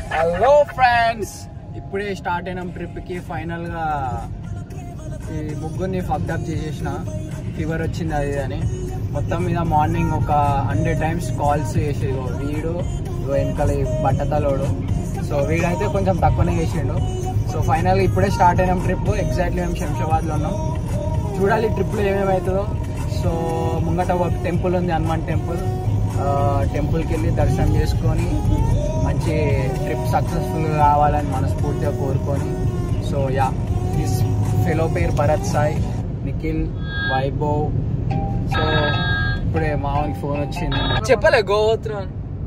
Hello friends, ఇప్పుడే start అయినాం ట్రిప్కి. ఫైనల్గా ఈ ముగ్గురిని ఫక్డప్ చేసేసిన. ఫీవర్ వచ్చింది అది అని మొత్తం మీద. మార్నింగ్ ఒక 100 times కాల్స్ చేసి వీడు వెనకాల బట్టతలోడు. సో వీడైతే కొంచెం తక్కువనే చేసిండు. సో ఫైనల్గా ఇప్పుడే స్టార్ట్ అయినాం ట్రిప్. ఎగ్జాక్ట్లీ మేము శంషాబాద్లో ఉన్నాం. చూడాలి ట్రిప్లో ఏమేమవుతుందో. సో ముంగట ఒక టెంపుల్ ఉంది, హనుమాన్ టెంపుల్. టెంపుల్కి వెళ్ళి దర్శనం చేసుకొని మంచి ట్రిప్ సక్సెస్ఫుల్గా కావాలని మనస్ఫూర్తిగా కోరుకొని. సో యా, దిస్ ఫెలో పేరు భరత్ సాయి, నిఖిల్, వైభవ్. సో ఇప్పుడే మామూలు ఫోన్ వచ్చింది. చెప్పలే గోత్రం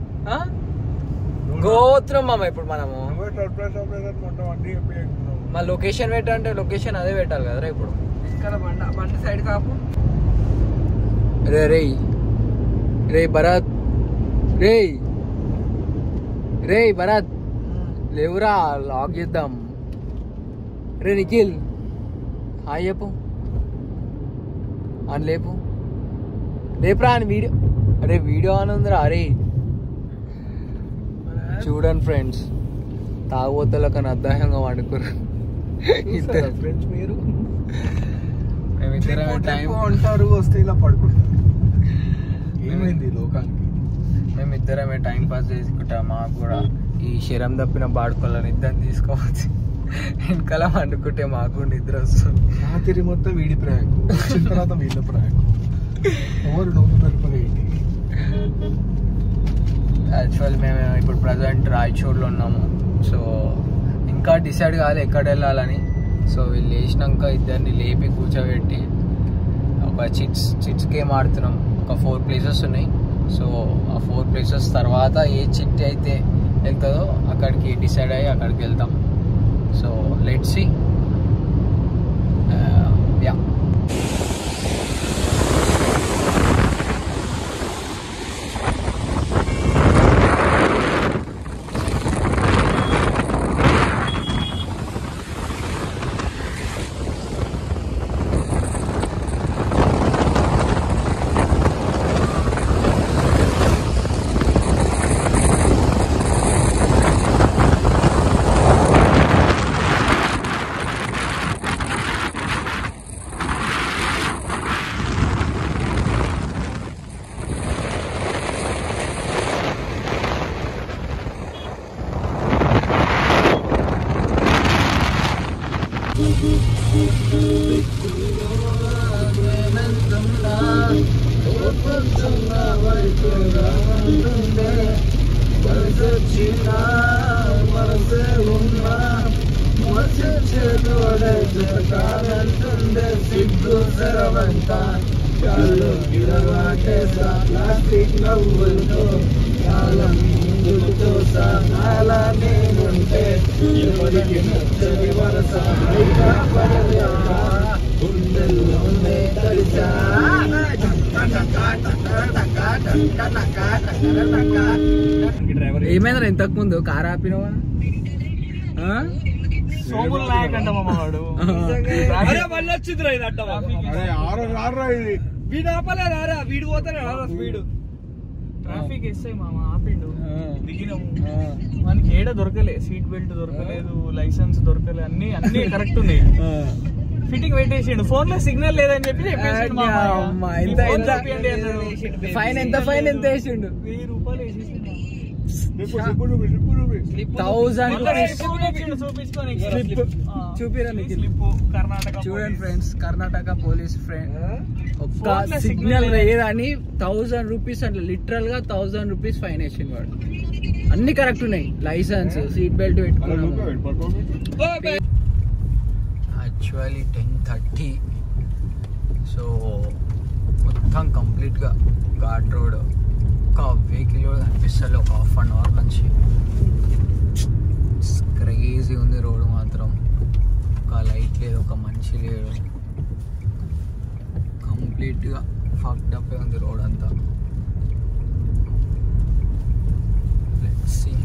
మామ. ఇప్పుడు మనము మా లొకేషన్ పెట్టంటే లొకేషన్ అదే పెట్టాలి కదరా. ఇప్పుడు బండి సైడ్ కాపు. రే భరత్, రే భరత్ లేవురా, లాగ్ చేద్దాం. రే నిఖిల్ హాయ్ చెప్పు అని. లేపురా అని వీడియో. అరే వీడియో అని ఉందిరా. అరే చూడండి ఫ్రెండ్స్, తాగుబోతుల కన్నా అద్దాహంగా వండుకోరు ఇద్దరు ఫ్రెండ్స్. మీరు మేమిద్దరమే టైం ఉంటారు, వస్తే ఇలా పడుకుంటారు. ఏమైంది లోకానికి? మేమిద్దరమే టైం పాస్ చేసుకుంటాం. మాకు కూడా ఈ శరం తప్పిన బాడుకోవాలని ఇద్దరు తీసుకోవచ్చు. వెనకాల వండుకుంటే మాకు నిద్ర వస్తుంది. రాత్రి మొత్తం వీడి ప్రయాణం, వచ్చిన తర్వాత వీళ్ళ ప్రయాణం. ఎవరు నోటు పెట్టుకునేది. యాక్చువల్ మేము ఇప్పుడు ప్రజెంట్ రాయచూర్లో ఉన్నాము. సో ఇంకా డిసైడ్ కావాలి ఎక్కడ వెళ్ళాలని. సో వీళ్ళు లేచినాక ఇద్దరిని లేపి కూర్చోబెట్టి ఒక చిట్స్ గేమ్ ఆడుతున్నాం. ఒక 4 places ఉన్నాయి. సో ఆ 4 places తర్వాత ఏ చిట్ అయితే వెళ్తుందో అక్కడికి డిసైడ్ అయ్యి అక్కడికి వెళ్తాం. So let's see. యా, ఏమైనా ఇంతకు ముందు కార్ ఆపినవా? సోముల్ నాయక్ అంట మావాడు. వీడు ఆపలేదా? వీడు పోతారా స్పీడ్. ట్రాఫిక్ ఎస్ఐ మామ ఆపిండు, దిగినాము. మనకి ఏడ దొరకలే, సీట్ బెల్ట్ దొరకలేదు, లైసెన్స్ దొరకలేదు, అన్ని కరెక్ట్ ఉన్నాయి. ఫిట్టింగ్ పెట్టేసిండు. ఫోన్ లో సిగ్నల్ లేదని చెప్పి ఫైన్ ఎంత వేసిండు? 1000 రూపాయలు వేసేసిండు. 1000 చూపిరా కర్ణాటక. చూడండి ఫ్రెండ్స్, కర్ణాటక పోలీస్ ఫ్రెండ్ ఒక్క సిగ్నల్ లేదని 1000 రూపీస్ అంటే లిటరల్ గా 1000 రూపీస్ ఫైన్ వేసిండు వాడు. అన్ని కరెక్ట్ ఉన్నాయి, లైసెన్స్, సీట్ బెల్ట్ పెట్టుకున్నాము. యాక్చువల్లీ 10:30. సో మొత్తం కంప్లీట్గా ఘాట్ రోడ్. ఒక వెహికల్ కూడా కనిపిస్తుంది ఒక 1/2 hour నుంచి. క్రేజీ ఉంది రోడ్ మాత్రం. ఒక లైట్ లేదు, ఒక మనిషి లేడు. కంప్లీట్గా ఫక్డ్ అప్ ఉంది రోడ్ అంతా. Let's see.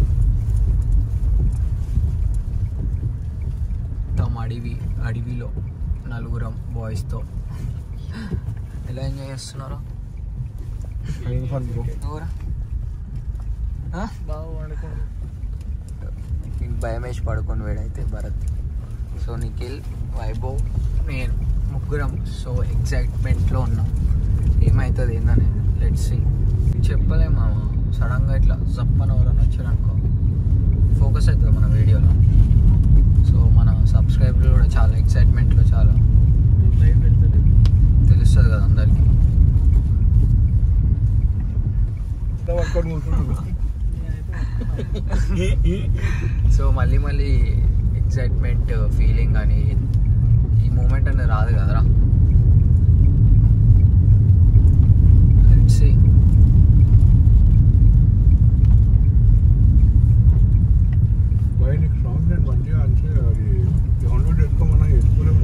అడవిలో 4 బాయ్స్తో ఎలా ఎంజాయ్ చేస్తున్నారో. బాగా వండుకోండి. భయం వేసి పడుకొని వేడైతే భరత్. సో నిఖిల్, వైభవ్, నేను ముగ్గురం సో ఎగ్జైట్మెంట్లో ఉన్నాం ఏమవుతుంది ఏందనేది. Let's see. చెప్పలేము మామ, సడన్గా ఇట్లా జప్పని ఎవరైనా వచ్చారనుకో ఫోకస్ అవుతుంది మన వీడియోలో. సో మన సబ్స్క్రైబర్లు కూడా చాలా ఎక్సైట్మెంట్లో చాలా తెలుస్తుంది కదా అందరికీ. సో మళ్ళీ ఎక్సైట్మెంట్ ఫీలింగ్ అని ఈ మూమెంట్ అనేది రాదు కదరా. Let's see. మంచిగా అంటే అది డౌన్లోడ్ చేసుకోమన్నా చేసుకోలేము.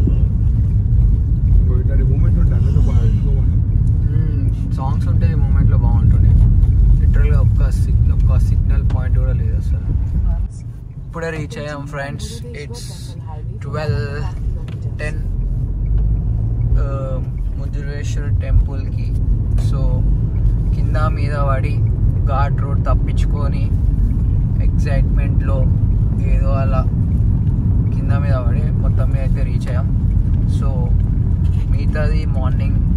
ఇట్లాంటి మూమెంట్ ఉంటే అందులో బాగా వేసుకోమన్నా. సాంగ్స్ ఉంటే ఈ మూమెంట్లో బాగుంటుంది. లిటరల్గా ఒక్క సిగ్నల్ పాయింట్ కూడా లేదు అసలు. ఇప్పుడే రీచ్ అయ్యాం ఫ్రెండ్స్. ఇట్స్ 12:10 ముద్రేశ్వర్ టెంపుల్కి. సో కింద మీద పడి ఘాట్ రోడ్ తప్పించుకొని ఎక్సైట్మెంట్లో ఏదో అలా కింద మీద పడి మొత్తం మీద అయితే రీచ్ అయ్యాం. సో మిగతాది మార్నింగ్